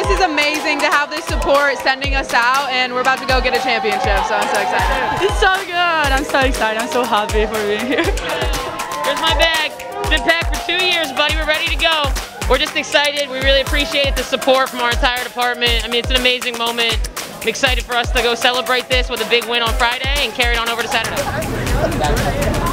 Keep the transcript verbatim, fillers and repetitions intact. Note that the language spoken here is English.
this is amazing to have this support sending us out, and we're about to go get a championship, so I'm so excited. It's so good. I'm so excited. I'm so happy for being here. Here's my bag. It's been packed for two years, buddy. We're ready to go. We're just excited. We really appreciate the support from our entire department. I mean, it's an amazing moment. I'm excited for us to go celebrate this with a big win on Friday and carry it on over to Saturday.